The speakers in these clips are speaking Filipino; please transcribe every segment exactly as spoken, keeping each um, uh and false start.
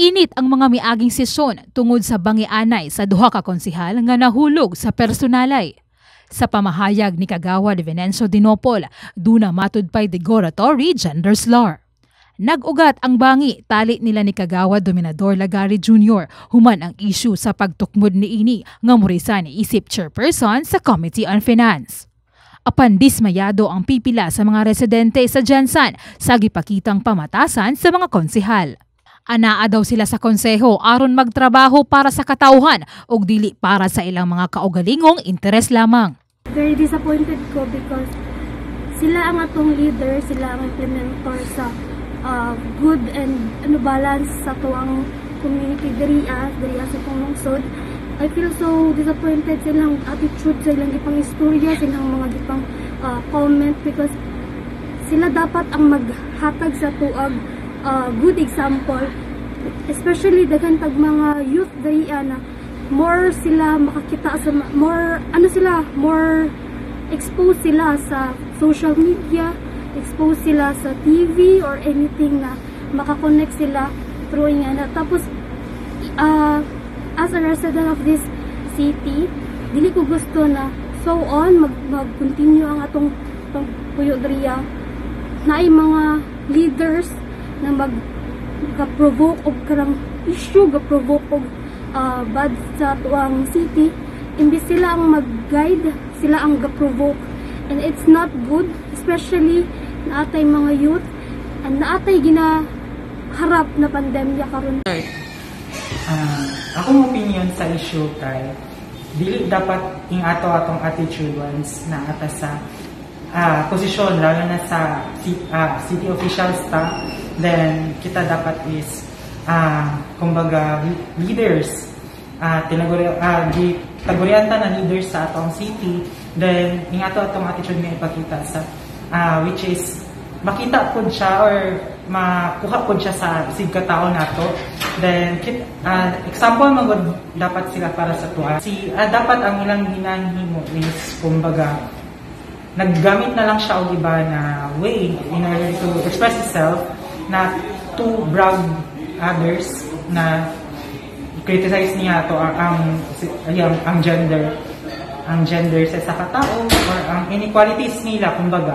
Init ang mga miaging sesyon tungod sa bangianay sa duha ka konsehal nga nahulog sa personalay. Sa pamahayag ni Kagawad Venencio Dinopol, duna matudpay derogatory gender slur. Nag-ugat ang bangi tali nila ni Kagawad Dominador Lagari Junior human ang issue sa pagtukmod ni ini nga murisa ni isip chairperson sa Committee on Finance. Apan dismayado ang pipila sa mga residente sa Jensan sa gipakitang pamatasan sa mga konsehal. Anaa daw sila sa konseho aron magtrabaho para sa katauhan ug dili para sa ilang mga kaugalingong interes lamang. Very disappointed ko because sila ang atong leader, sila ang implementor sa uh, good and ano balance sa tuwang community diriya, diriya sa pangungsod. I feel so disappointed sa ilang attitude, sa ilang gipang istorya, sa ilang mga gipang uh, comment because sila dapat ang maghatag sa tuag Uh, good example, especially daghan tag mga youth diriya na more sila makakita sa more ano sila more exposed sila sa social media, exposed sila sa T V or anything na makakonect sila through nga. Tapos uh, as a resident of this city, dili ko gusto na so on mag mag-continue ang atong puyo diriya na ay mga leaders na mag-provoke og karang issue, ga-provoke og uh, bad sa tuang city. Imbis sila ang mag-guide, sila ang ga-provoke. And it's not good, especially na atay mga youth, and na atay ginaharap na pandemya karon. Uh, akong opinion sa issue kay dili dapat ing ato atong attitude once na ata sa uh, posisyon, lalo na sa uh, city official staff. Then, kita dapat is, uh, kumbaga, leaders, uh, tinaguri, uh, di, tagurianta na leaders sa atong city. Then, yung ato atong attitude nga ipakita sa, uh, which is, makita po siya or makuha po siya sa sigkatao nato. Then, kit, uh, example magod dapat sila para sa tuwa. Si, uh, dapat ang ilang ginanhimo is, kumbaga, naggamit na lang siya o iba na way in order to express itself na to brag others na criticize niya to ang ang, ang, ang gender ang gender sa sa katao or ang inequalities nila kumbaga.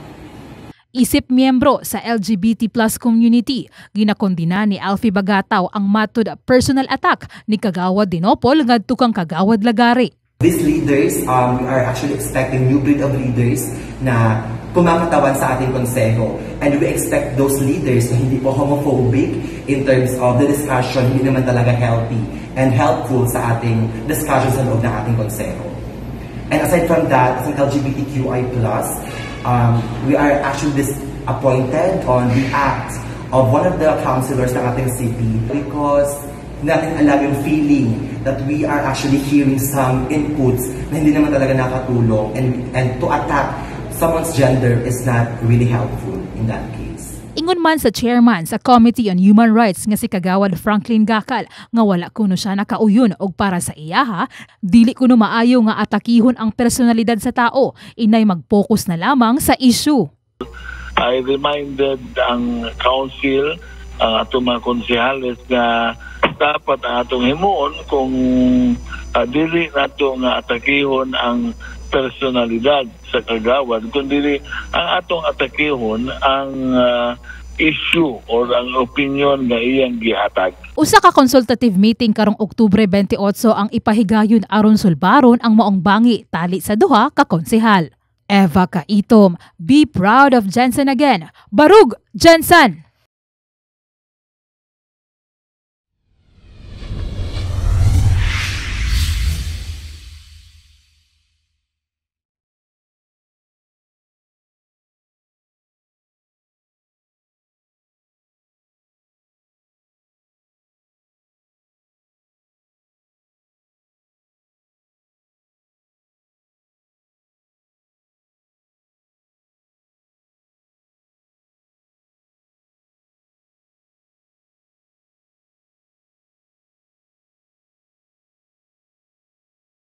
Isip miyembro sa L G B T plus community, ginakondina ni Alfie Bagataw ang matud personal attack ni Kagawad Dinopol ngadto kang Kagawad Lagari. These leaders, um, we are actually expecting new breed of leaders na pumakatawan sa ating konseho. And we expect those leaders na hindi po homophobic in terms of the discussion, hindi naman talaga healthy and helpful sa ating discussion sa loob ng ating konseho. And aside from that, as an L G B T Q I plus, um, we are actually disappointed on the act of one of the councilors ng ating city because natin alam yung feeling that we are actually hearing some inputs na hindi naman talaga nakatulong and, and to attack someone's gender is not really helpful in that case. Ingon man sa chairman sa Committee on Human Rights nga si Kagawad Franklin Gacal nga wala kuno siya nakauyon og para sa iyaha, dili kuno maayo nga atakihon ang personalidad sa tao, inay mag-focus na lamang sa issue. I reminded ang council, ang atong mga konsehales nga dapat ang atong himuon kung uh, dili nato nga atakihon ang personalidad sa kagawad, kundi ang atong atakihon ang uh, issue or ang opinion nga iyang gihatag. Usa ka consultative meeting karong Oktubre twenty-eight ang ipahigayon aron sulbaron ang maong bangi tali sa duha ka konsehal. Eva Kaitom, be proud of Jensan again. Barug Jensan!